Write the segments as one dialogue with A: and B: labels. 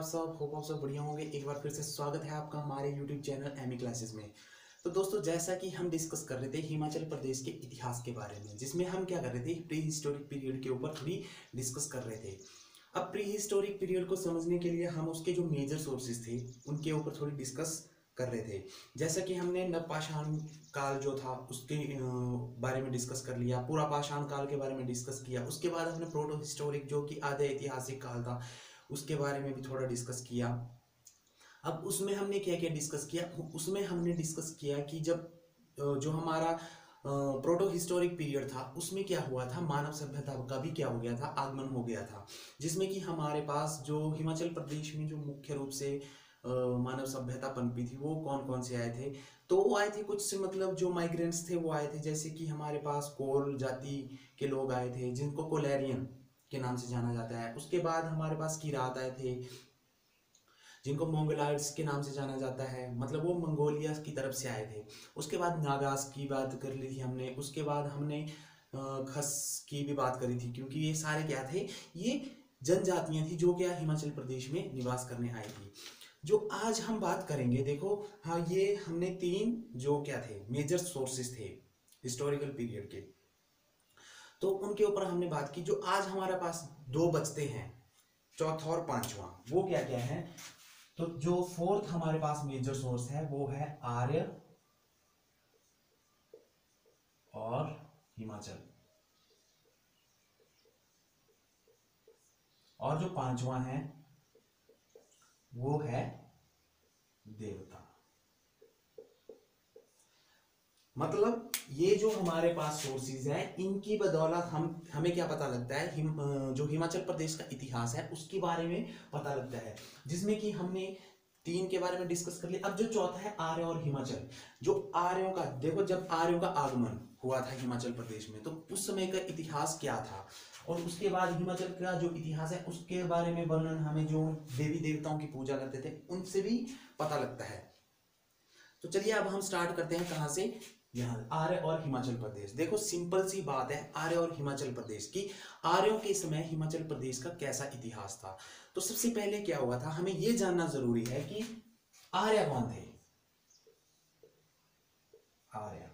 A: सब होप आप सब बढ़िया होंगे। एक बार फिर से स्वागत है आपका हमारे यूट्यूब चैनल एमी क्लासेस में। तो दोस्तों, जैसा कि हम डिस्कस कर रहे थे हिमाचल प्रदेश के इतिहास के बारे में, जिसमें हम क्या कर रहे थे, प्री हिस्टोरिक पीरियड के ऊपर थोड़ी डिस्कस कर रहे थे। अब प्री हिस्टोरिक पीरियड को समझने के लिए हम उसके जो मेजर सोर्सेज थे उनके ऊपर थोड़ी डिस्कस कर रहे थे। जैसा कि हमने नवपाषाण काल जो था उसके बारे में डिस्कस कर लिया, पूरा पाषाण काल के बारे में डिस्कस किया। उसके बाद हमने प्रोटो हिस्टोरिक जो कि आधे ऐतिहासिक काल था उसके बारे में भी थोड़ा डिस्कस किया। अब उसमें हमने क्या क्या डिस्कस किया, उसमें हमने डिस्कस किया कि जब जो हमारा प्रोटो हिस्टोरिक पीरियड था उसमें क्या हुआ था, मानव सभ्यता का भी क्या हो गया था, आगमन हो गया था। जिसमें कि हमारे पास जो हिमाचल प्रदेश में जो मुख्य रूप से मानव सभ्यता पनपी थी वो कौन कौन से आए थे। तो वो आए थे कुछ से, मतलब जो माइग्रेंट्स थे वो आए थे। जैसे कि हमारे पास कोल जाति के लोग आए थे जिनको कोलेरियन के नाम से जाना जाता है। उसके बाद हमारे पास किरात आए थे जिनको मोंगोलाइड्स के नाम से जाना जाता है, मतलब वो मंगोलिया की तरफ से आए थे। उसके बाद नागास की बात कर ली थी हमने। उसके बाद हमने खस की भी बात करी थी, क्योंकि ये सारे क्या थे, ये जनजातियां थी जो क्या हिमाचल प्रदेश में निवास करने आई थी। जो आज हम बात करेंगे, देखो हाँ, ये हमने तीन जो क्या थे मेजर सोर्सेस थे हिस्टोरिकल पीरियड के, तो उनके ऊपर हमने बात की। जो आज हमारे पास दो बचते हैं, चौथा और पांचवा, वो क्या क्या है। तो जो फोर्थ हमारे पास मेजर सोर्स है वो है आर्य और हिमाचल, और जो पांचवा है वो है देवता। मतलब ये जो हमारे पास सोर्सेज है इनकी बदौलत हमें क्या पता लगता है, जो हिमाचल प्रदेश का इतिहास है उसके बारे में पता लगता है। जिसमें कि हमने तीन के बारे में डिस्कस कर लिया। अब जो चौथा है आर्य और हिमाचल। जो आर्यों का, देखो जब आर्यों का आगमन हुआ था हिमाचल प्रदेश में तो उस समय का इतिहास क्या था, और उसके बाद हिमाचल का जो इतिहास है उसके बारे में वर्णन हमें जो देवी देवताओं की पूजा करते थे उनसे भी पता लगता है। तो चलिए अब हम स्टार्ट करते हैं कहां से, यहाँ आर्य और हिमाचल प्रदेश। देखो सिंपल सी बात है आर्य और हिमाचल प्रदेश की। आर्यों के समय हिमाचल प्रदेश का कैसा इतिहास था। तो सबसे पहले क्या हुआ था, हमें यह जानना जरूरी है कि आर्य कौन थे। आर्य,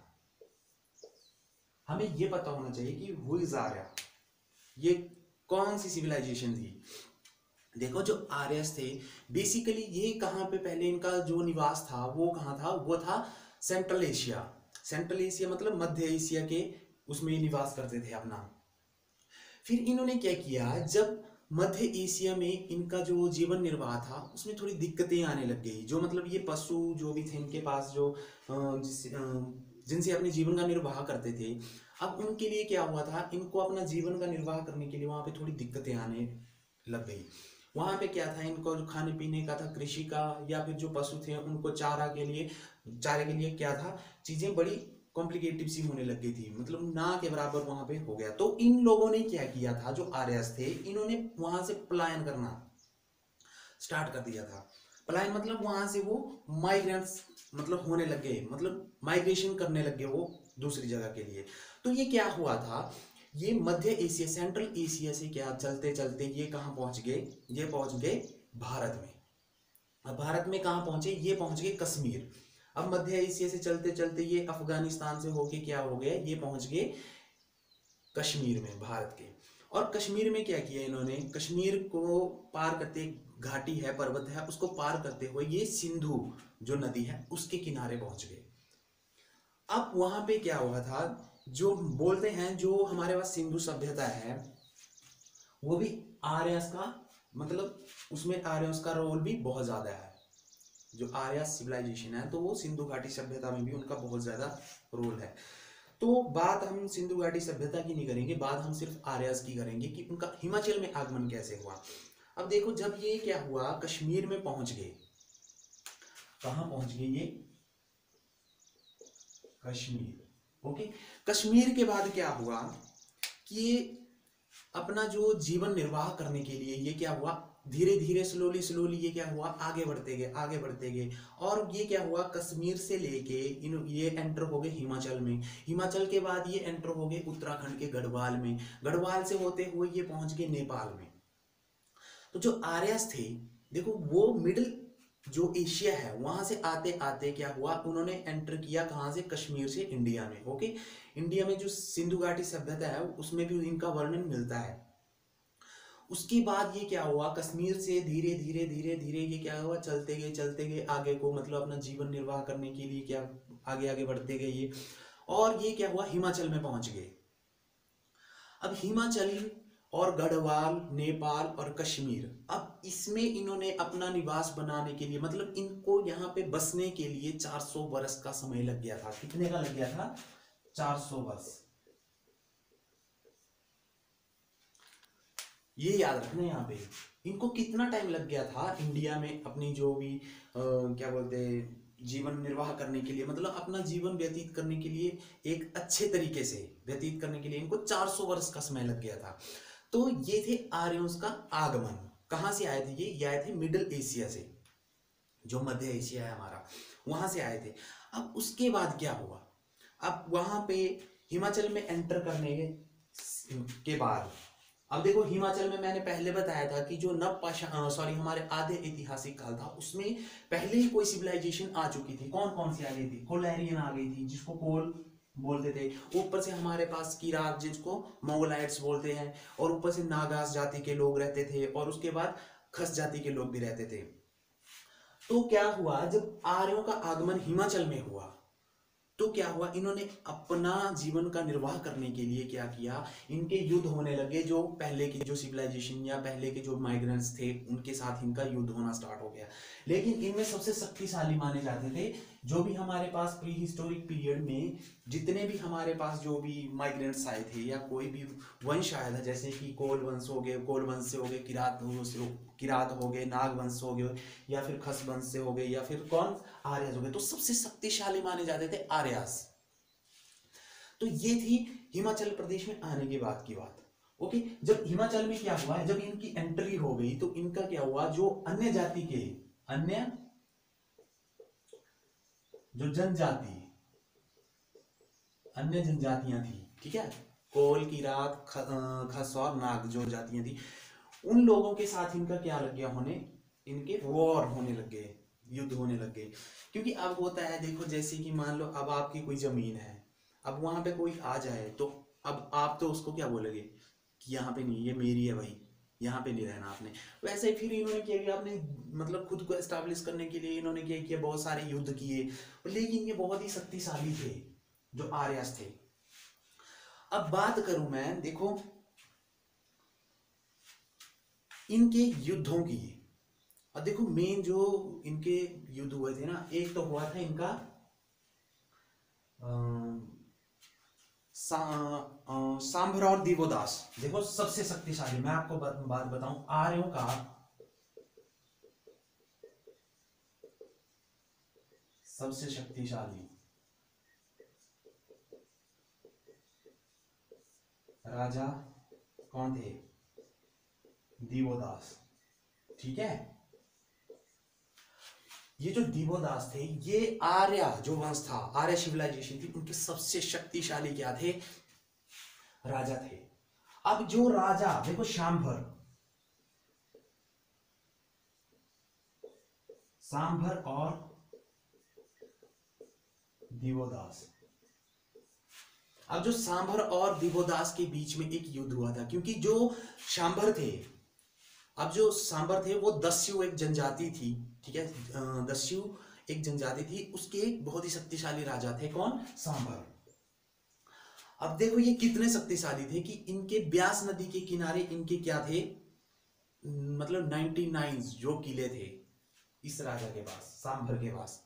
A: हमें यह पता होना चाहिए कि हु इज आर्य, ये कौन सी सिविलाइजेशन थी। देखो जो आर्यस थे बेसिकली ये कहां पे पहले इनका जो निवास था वो कहां था, वो था सेंट्रल एशिया। सेंट्रल एशिया मतलब मध्य एशिया के उसमें निवास करते थे अपना। फिर इन्होंने क्या किया, जब मध्य एशिया में इनका जो जीवन निर्वाह था उसमें थोड़ी दिक्कतें आने लग गई। जो मतलब ये पशु जो भी थे इनके पास, जो जिनसे अपने जीवन का निर्वाह करते थे, अब उनके लिए क्या हुआ था, इनको अपना जीवन का निर्वाह करने के लिए वहां पे थोड़ी दिक्कतें आने लग गई। वहां पे क्या था, इनको जो खाने पीने का था, कृषि का, या फिर जो पशु थे उनको चारे के लिए क्या था, चीजें बड़ी कॉम्प्लिकेटिव सी होने लग गई थी, मतलब ना के बराबर वहां पे हो गया। तो इन लोगों ने क्या किया था, जो आर्यस थे इन्होंने वहां से पलायन करना स्टार्ट कर दिया था। पलायन मतलब वहां से वो माइग्रेंट्स मतलब होने लग गए, मतलब माइग्रेशन करने लग गए वो दूसरी जगह के लिए। तो ये क्या हुआ था, ये मध्य एशिया, सेंट्रल एशिया से क्या चलते चलते ये कहाँ पहुंच गए, ये पहुंच गए भारत में। अब भारत में कहाँ पहुंचे, ये पहुंच गए कश्मीर। अब मध्य एशिया से चलते चलते ये अफगानिस्तान से होके क्या हो गए, ये पहुंच गए कश्मीर में, भारत के। और कश्मीर में क्या किया इन्होंने, कश्मीर को पार करते, घाटी है, पर्वत है, उसको पार करते हुए ये सिंधु जो नदी है उसके किनारे पहुंच गए। अब वहां पे क्या हुआ था, जो बोलते हैं जो हमारे पास सिंधु सभ्यता है वो भी आर्यस का, मतलब उसमें आर्यस का रोल भी बहुत ज्यादा है। जो आर्य सिविलाइजेशन है तो वो सिंधु घाटी सभ्यता में भी उनका बहुत ज्यादा रोल है। तो बात हम सिंधु घाटी सभ्यता की नहीं करेंगे, बात हम सिर्फ आर्यस की करेंगे कि उनका हिमाचल में आगमन कैसे हुआ। अब देखो जब ये क्या हुआ, कश्मीर में पहुंच गए, कहां पहुंच गए ये, कश्मीर। ओके, कश्मीर के बाद क्या हुआ कि अपना जो जीवन निर्वाह करने के लिए ये क्या हुआ, धीरे धीरे स्लोली स्लोली ये क्या हुआ, आगे बढ़ते गए, आगे बढ़ते गए। और ये क्या हुआ, कश्मीर से लेके ये एंटर हो गए हिमाचल में। हिमाचल के बाद ये एंटर हो गए उत्तराखंड के गढ़वाल में। गढ़वाल से होते हुए ये पहुंच गए नेपाल में। तो जो आर्यस थे देखो वो मिडिल जो एशिया है वहां से आते आते क्या हुआ, उन्होंने एंटर किया कहाँ से, कश्मीर से इंडिया में। ओके, इंडिया में जो सिंधु घाटी सभ्यता है उसमें भी इनका वर्णन मिलता है। उसके बाद ये क्या हुआ, कश्मीर से धीरे धीरे धीरे धीरे ये क्या हुआ, चलते गए आगे को, मतलब अपना जीवन निर्वाह करने के लिए क्या आगे आगे बढ़ते गए ये, और ये क्या हुआ, हिमाचल में पहुंच गए। अब हिमाचल और गढ़वाल, नेपाल और कश्मीर, अब इसमें इन्होंने अपना निवास बनाने के लिए, मतलब इनको यहाँ पे बसने के लिए 400 वर्ष का समय लग गया था। कितने का लग गया था, 400 वर्ष। ये याद रखना, यहाँ पे इनको कितना टाइम लग गया था इंडिया में अपनी जो भी क्या बोलते हैं जीवन निर्वाह करने के लिए, मतलब अपना जीवन व्यतीत करने के लिए, एक अच्छे तरीके से व्यतीत करने के लिए इनको 400 वर्ष का समय लग गया था। तो ये थे आर्यों का आगमन। कहाँ से आए थे ये आए थे मिडिल एशिया से, जो मध्य एशिया है हमारा, वहां से आए थे। अब उसके बाद क्या हुआ, अब वहां पे हिमाचल में एंटर करने के बाद, अब देखो हिमाचल में मैंने पहले बताया था कि जो हमारे आधे ऐतिहासिक काल था उसमें पहले ही कोई सिविलाइजेशन आ चुकी थी। कौन कौन सी आ गई थी, कोलैरियन आ गई थी जिसको कोल बोलते थे, ऊपर से हमारे पास किरात जिसको मोगलाइट्स बोलते हैं, और ऊपर से नागास जाति के लोग रहते थे, और उसके बाद खस जाति के लोग भी रहते थे। तो क्या हुआ, जब आर्यों का आगमन हिमाचल में हुआ तो क्या हुआ, इन्होंने अपना जीवन का निर्वाह करने के लिए क्या किया, इनके युद्ध होने लगे। जो पहले की जो सिविलाइजेशन या पहले के जो माइग्रेंट्स थे उनके साथ इनका युद्ध होना स्टार्ट हो गया। लेकिन इनमें सबसे शक्तिशाली माने जाते थे जो भी हमारे पास प्री हिस्टोरिक पीरियड में जितने भी हमारे पास जो भी माइग्रेंट्स आए थे या कोई भी वंश आया था, जैसे कि कोल वंश हो गए, कोल वंश से हो गए, किरात हो गए, नाग वंश हो गए, या फिर खस वंश से हो गए, या फिर कौन, आर्यस हो गए। तो सबसे शक्तिशाली माने जाते थे आर्यस। तो ये थी हिमाचल प्रदेश में आने के बाद की बात। ओके, जब हिमाचल में क्या हुआ, जब इनकी एंट्री हो गई तो इनका क्या हुआ, जो अन्य जाति के अन्य जो जनजाति अन्य जनजातियां थी, ठीक है, कोल, किरात, खस और नाग जो जातियां थी, उन लोगों के साथ इनका क्या लग गया होने, इनके वॉर होने लग गए, युद्ध होने लग गए। क्योंकि अब होता है, देखो जैसे कि मान लो अब आपकी कोई जमीन है, अब वहां पे कोई आ जाए तो अब आप तो उसको क्या बोलोगे कि यहाँ पे नहीं, ये मेरी है भाई, यहाँ पे नहीं रहना आपने। वैसे ही फिर इन्होंने क्या किया, आपने मतलब खुद को एस्टैब्लिश करने के लिए इन्होंने क्या किया, बहुत सारे युद्ध किए, लेकिन ये बहुत ही शक्तिशाली थे जो आर्यस थे। अब बात करूं मैं, देखो इनके युद्धों की, और देखो मेन जो इनके युद्ध हुए थे ना, एक तो हुआ था इनका सांभर और दिवोदास। देखो सबसे शक्तिशाली, मैं आपको बात बताऊं, आर्यों का सबसे शक्तिशाली राजा कौन थे, दिवोदास, ठीक है। ये जो दिवोदास थे, ये आर्य जो वंश था, आर्य सिविलाइजेशन थी, उनके सबसे शक्तिशाली क्या थे, राजा थे। अब जो राजा, देखो सांभर और दिवोदास, अब जो सांभर और दिवोदास के बीच में एक युद्ध हुआ था, क्योंकि जो सांभर थे, अब जो सांभर थे वो दस्यु एक जनजाति थी, ठीक है, दस्यु एक जनजाति थी, उसके एक बहुत ही शक्तिशाली राजा थे, कौन, सांभर। अब देखो ये कितने शक्तिशाली थे कि इनके ब्यास नदी के किनारे इनके क्या थे, मतलब 99 जो किले थे इस राजा के पास, सांभर के पास।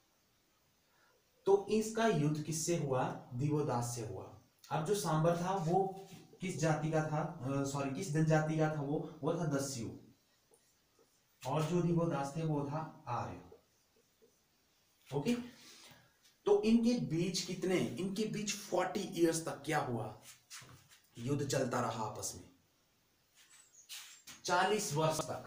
A: तो इसका युद्ध किससे हुआ, दिवोदास से हुआ। अब जो सांभर था वो किस जाति का था, सॉरी किस जनजाति का था, वो था दस्यु, और जो दिवोदास थे वो था आर्य। ओके, तो इनके बीच कितने, इनके बीच 40 इयर्स तक क्या हुआ, युद्ध चलता रहा आपस में, 40 वर्ष तक।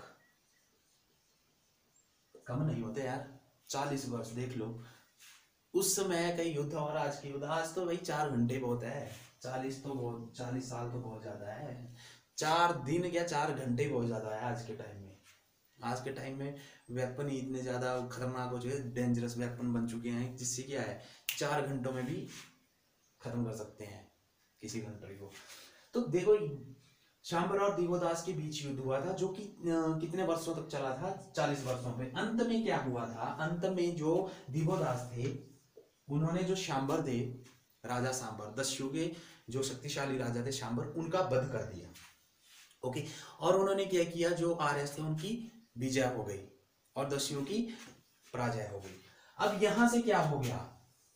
A: कम नहीं होते यार, 40 वर्ष देख लो, उस समय का युद्ध और आज के युद्ध, आज तो भाई 4 घंटे बहुत है, 40 तो बहुत, 40 साल तो बहुत ज्यादा है, 4 दिन क्या 4 घंटे बहुत ज्यादा है आज के टाइम में। आज के टाइम में वेपन ही इतने ज्यादा खतरनाक हो चुके हैं, डेंजरस वेपन बन चुके हैं, जिससे क्या है 4 घंटों में भी खत्म कर सकते हैं किसी कंट्री को। तो देखो शांबर और दिवोदास के बीच युद्ध हुआ था, जो कि कितने वर्षों तक चला था, 40 वर्षों पे। अंत में क्या हुआ था, अंत में जो दिवोदास थे उन्होंने जो शांबर थे, राजा सांबर, दस्यु के जो शक्तिशाली राजा थे शांबर, उनका वध कर दिया। ओके, और उन्होंने क्या किया, जो आर्यस थे उनकी विजय हो गई और दस्युओं की पराजय हो गई। अब यहां से क्या हो गया,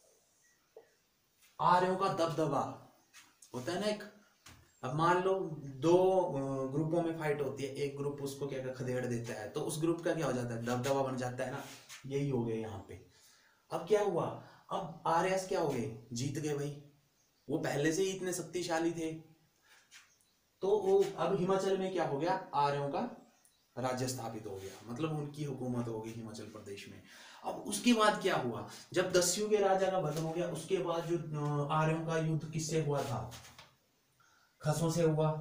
A: आर्यों का दबदबा होता है ना एक। अब मान लो दो ग्रुपों में फाइट होती है, एक ग्रुप उसको क्या खदेड़ देता है, तो उस ग्रुप का क्या हो जाता है, दबदबा बन जाता है ना। यही हो गया यहाँ पे। अब क्या हुआ, अब आर्यस क्या हो गए, जीत गए भाई, वो पहले से ही इतने शक्तिशाली थे। तो वो अब हिमाचल में क्या हो गया, आर्यों का राज्य स्थापित हो गया, मतलब उनकी हुकूमत हो गई हिमाचल प्रदेश में। अब उसके बाद क्या हुआ, जब दस्यु के राजा का वध हो गया, उसके बाद जो आर्यों का युद्ध किससे हुआ था, खसों से हुआ।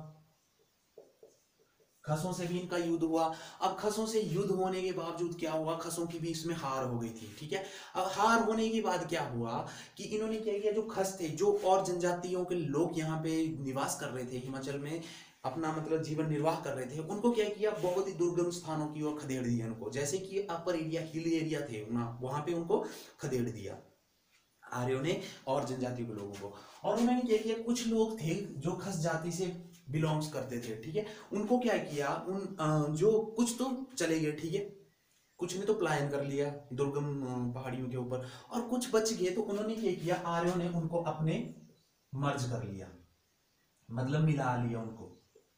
A: खसों से भी इनका युद्ध हुआ। अब खसों से युद्ध होने के बावजूद क्या हुआ, खसों की भी इसमें हार हो गई थी, ठीक है। अब हार होने के बाद क्या हुआ कि इन्होंने क्या किया, जो खस थे, जो और जनजातियों के लोग यहाँ पे निवास कर रहे थे हिमाचल में, अपना मतलब जीवन निर्वाह कर रहे थे, उनको क्या किया, बहुत ही दुर्गम स्थानों की ओर खदेड़ दिया उनको। जैसे कि अपर एरिया, हिल एरिया थे वहां पे उनको खदेड़ दिया आर्यों ने और जनजाति के लोगों को। और उन्होंने क्या किया, कुछ लोग थे जो खस जाति से बिलोंग्स करते थे, ठीक है, उनको क्या किया, जो कुछ तो चले गए, ठीक है, कुछ ने तो पलायन कर लिया दुर्गम पहाड़ियों के ऊपर, और कुछ बच गए, तो उन्होंने क्या किया, आर्यों ने उनको अपने मर्ज कर लिया, मतलब मिला लिया उनको।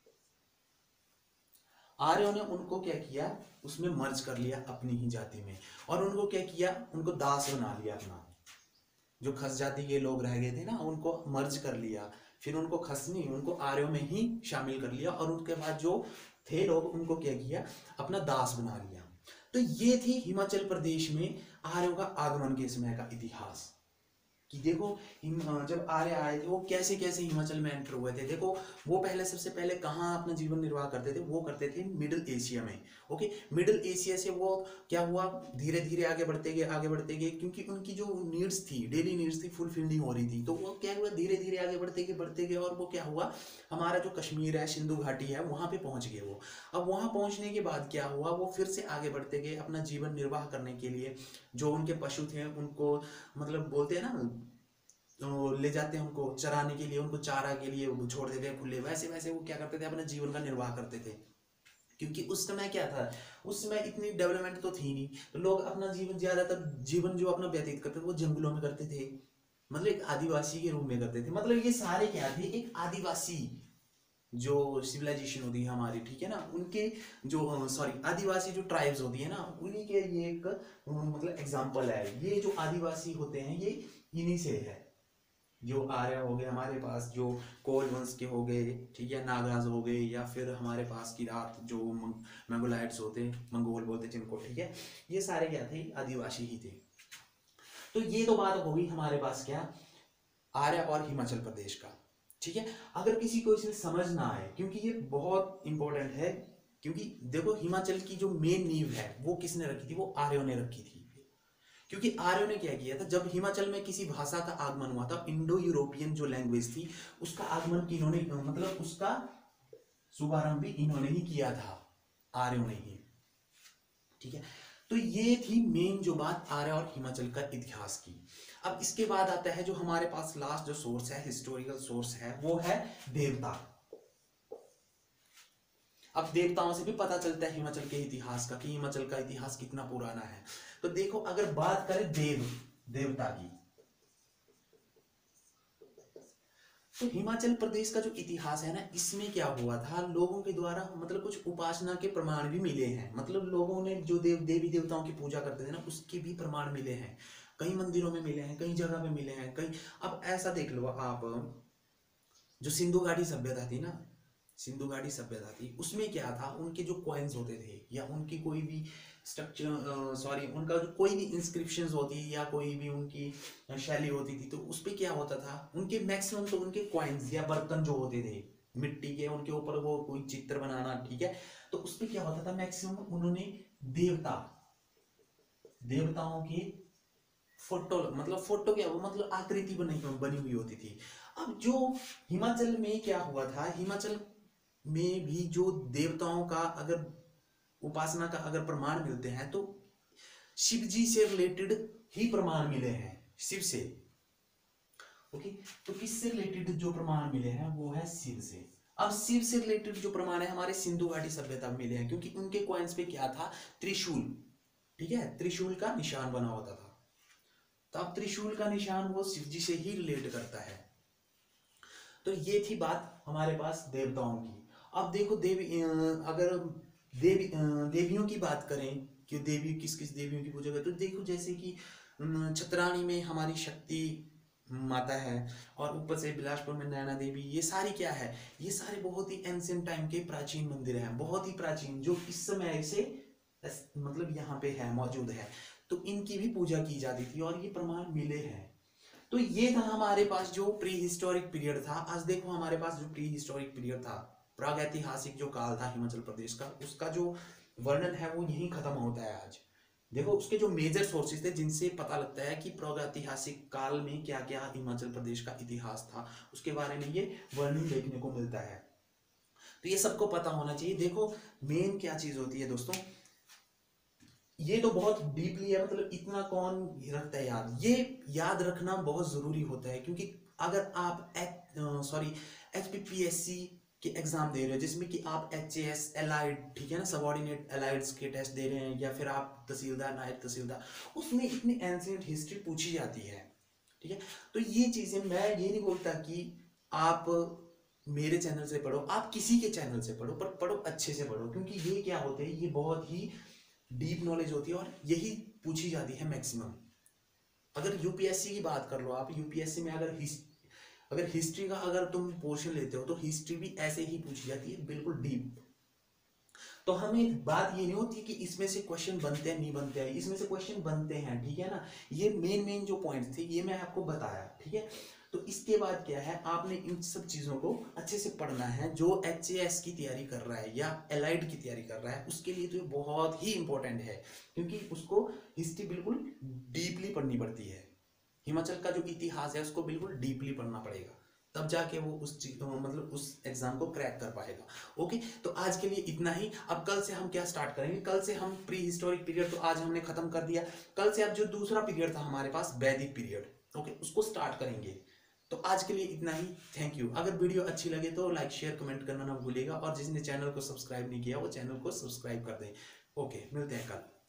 A: आर्यों ने उनको क्या किया, उसमें मर्ज कर लिया अपनी ही जाति में, और उनको क्या किया, उनको दास बना लिया अपना। जो खस जाति के लोग रह गए थे ना, उनको मर्ज कर लिया, फिर उनको खस नहीं, उनको आर्यों में ही शामिल कर लिया, और उनके बाद जो थे लोग उनको क्या किया, अपना दास बना लिया। तो ये थी हिमाचल प्रदेश में आर्यों का आगमन के समय का इतिहास। कि देखो जब आर्य आए थे वो कैसे कैसे हिमाचल में एंटर हुए थे। देखो वो पहले, सबसे पहले कहाँ अपना जीवन निर्वाह करते थे, वो करते थे मिडिल एशिया में। ओके, मिडिल एशिया से वो क्या हुआ, धीरे धीरे आगे बढ़ते गए, आगे बढ़ते गए, क्योंकि उनकी जो नीड्स थी, डेली नीड्स थी, फुलफिल नहीं हो रही थी, तो वो क्या हुआ, धीरे धीरे आगे बढ़ते गए, और वो क्या हुआ, हमारा जो कश्मीर है, सिंधु घाटी है, वहां पे पहुंच गए वो। अब वहां पहुंचने के बाद क्या हुआ, वो फिर से आगे बढ़ते गए अपना जीवन निर्वाह करने के लिए। जो उनके पशु थे उनको, मतलब बोलते हैं ना, तो ले जाते हैं उनको चराने के लिए, उनको चारा के लिए वो छोड़ देते हैं खुले, वैसे वैसे वो क्या करते थे, अपने जीवन का निर्वाह करते थे। क्योंकि उस समय क्या था, उस समय इतनी डेवलपमेंट तो थी नहीं, तो लोग अपना जीवन, ज्यादातर जीवन जो अपना व्यतीत करते थे वो जंगलों में करते थे, मतलब एक आदिवासी के रूप में करते थे। मतलब ये सारे क्या थे, एक आदिवासी जो सिविलाइजेशन होती है हमारी, ठीक है ना, उनके जो सॉरी आदिवासी जो ट्राइब्स होती है ना, उन्हीं के ये एक मतलब एग्जाम्पल है। ये जो आदिवासी होते हैं ये इन्हीं से है। जो आर्य हो गए हमारे पास, जो कोल वंश के हो गए, ठीक है, नागराज हो गए, या फिर हमारे पास की रात जो मंगोलाइट्स होते, मंगोल बोलते जिनको, ठीक है, ये सारे क्या थे, आदिवासी ही थे। तो ये तो बात हो गई हमारे पास क्या, आर्य और हिमाचल प्रदेश का, ठीक है। अगर किसी को इसमें समझ ना आए, क्योंकि ये बहुत इंपॉर्टेंट है, क्योंकि देखो हिमाचल की जो मेन नींव है वो किसने रखी थी, वो आर्यों ने रखी थी। क्योंकि आर्यों ने क्या किया था, जब हिमाचल में किसी भाषा का आगमन हुआ था, इंडो यूरोपियन जो लैंग्वेज थी, उसका आगमन की इन्होंने, मतलब उसका शुभारंभ भी इन्होंने ही किया था, आर्यों ने ही, ठीक है। तो ये थी मेन जो बात आर्य और हिमाचल का इतिहास की। अब इसके बाद आता है जो हमारे पास लास्ट जो सोर्स है, हिस्टोरिकल सोर्स है, वो है देवता। अब देवताओं से भी पता चलता है हिमाचल के इतिहास का, कि हिमाचल का इतिहास कितना पुराना है। तो देखो अगर बात करें देवता की, तो हिमाचल प्रदेश का जो इतिहास है ना, इसमें क्या हुआ था, लोगों के द्वारा मतलब कुछ उपासना के प्रमाण भी मिले हैं। मतलब लोगों ने जो देवी देवताओं की पूजा करते थे ना, उसके भी प्रमाण मिले हैं, कई मंदिरों में मिले हैं, कई जगह पे मिले हैं, कई। अब ऐसा देख लो आप, जो सिंधु घाटी सभ्यता थी ना, सिंधु घाटी सभ्यता थी, उसमें क्या था, उनके जो कॉइन्स होते थे, या उनकी कोई भी स्ट्रक्चर, सॉरी उनका जो कोई भी इंस्क्रिप्शन होती, या कोई भी उनकी शैली होती थी, तो उस पर क्या होता था, उनके मैक्सिमम तो उनके कॉइन्स या बर्तन जो होते थे, मिट्टी के, उनके ऊपर वो कोई चित्र बनाना, ठीक है। तो उसमें क्या होता था, मैक्सिमम उन्होंने देवताओं के फोटो, मतलब फोटो क्या, वो मतलब आकृति बनी हुई होती थी। अब जो हिमाचल में क्या हुआ था, हिमाचल में भी जो देवताओं का अगर उपासना का अगर प्रमाण मिलते हैं तो शिव जी से रिलेटेड ही प्रमाण मिले हैं, शिव से। ओके, तो किससे रिलेटेड जो प्रमाण मिले हैं वो है शिव से। अब शिव से रिलेटेड जो प्रमाण है हमारे सिंधु घाटी सभ्यता में मिले हैं, क्योंकि उनके कॉइन्स पे क्या था, त्रिशूल, ठीक है, त्रिशूल का निशान बना होता था। तो अब त्रिशूल का निशान वो शिव जी से ही रिलेट करता है। तो ये थी बात हमारे पास देवताओं की। अब देखो देवी, अगर देवियों की बात करें कि देवी किस किस देवियों की पूजा करते, तो देखो जैसे कि छतरानी में हमारी शक्ति माता है, और ऊपर से बिलासपुर में नैना देवी, ये सारी क्या है, ये सारे बहुत ही एंशिएंट टाइम के प्राचीन मंदिर हैं, बहुत ही प्राचीन, जो इस समय से मतलब यहाँ पे है, मौजूद है। तो इनकी भी पूजा की जाती थी और ये प्रमाण मिले हैं। तो ये था हमारे पास जो प्री हिस्टोरिक पीरियड था। आज देखो हमारे पास जो प्री हिस्टोरिक पीरियड था, प्रागैतिहासिक जो काल था हिमाचल प्रदेश का, उसका जो वर्णन है वो यहीं खत्म होता है आज। देखो उसके जो मेजर सोर्सेज थे जिनसे पता लगता है कि प्रागैतिहासिक काल में क्या क्या हिमाचल प्रदेश का इतिहास था, उसके बारे में ये वर्णन देखने को मिलता है। तो ये सबको पता होना चाहिए। देखो मेन क्या चीज होती है दोस्तों, ये तो बहुत डीपली है, मतलब इतना कौन रखता है याद, ये याद रखना बहुत जरूरी होता है, क्योंकि अगर आप HPPSC के एग्जाम दे रहे हो जिसमें कि आप HAS एलाइड, ठीक है ना, सबऑर्डिनेट एलाइड्स के टेस्ट दे रहे हैं, या फिर आप तहसीलदार, नायब तहसीलदार, उसमें इतनी एंशिएंट हिस्ट्री पूछी जाती है, ठीक है। तो ये चीजें, मैं ये नहीं बोलता कि आप मेरे चैनल से पढ़ो, आप किसी के चैनल से पढ़ो, पर पढ़ो अच्छे से पढ़ो, क्योंकि ये क्या होते हैं, ये बहुत ही डीप नॉलेज होती है और यही पूछी जाती है मैक्सिमम। अगर यूपीएससी की बात कर लो आप, यूपीएससी में अगर हिस्ट्री का अगर तुम पोर्शन लेते हो तो हिस्ट्री भी ऐसे ही पूछी जाती है, बिल्कुल डीप। तो हमें बात ये नहीं होती कि इसमें से क्वेश्चन बनते हैं नहीं बनते हैं, इसमें से क्वेश्चन बनते हैं, ठीक है ना। ये मेन जो पॉइंट थे ये मैं आपको बताया, ठीक है। तो इसके बाद क्या है, आपने इन सब चीजों को अच्छे से पढ़ना है। जो HAS की तैयारी कर रहा है या एलाइड की तैयारी कर रहा है उसके लिए तो ये बहुत ही इंपॉर्टेंट है, क्योंकि उसको हिस्ट्री बिल्कुल डीपली पढ़नी पड़ती है। हिमाचल का जो इतिहास है उसको बिल्कुल डीपली पढ़ना पड़ेगा, तब जाके वो उस चीज मतलब उस एग्जाम को क्रैक कर पाएगा। ओके, तो आज के लिए इतना ही। अब कल से हम क्या स्टार्ट करेंगे, कल से हम प्री हिस्टोरिक पीरियड तो आज हमने खत्म कर दिया, कल से अब जो दूसरा पीरियड था हमारे पास वैदिक पीरियड, ओके, उसको स्टार्ट करेंगे। तो आज के लिए इतना ही, थैंक यू। अगर वीडियो अच्छी लगे तो लाइक शेयर कमेंट करना ना भूलिएगा, और जिसने चैनल को सब्सक्राइब नहीं किया वो चैनल को सब्सक्राइब कर दें। ओके, मिलते हैं कल।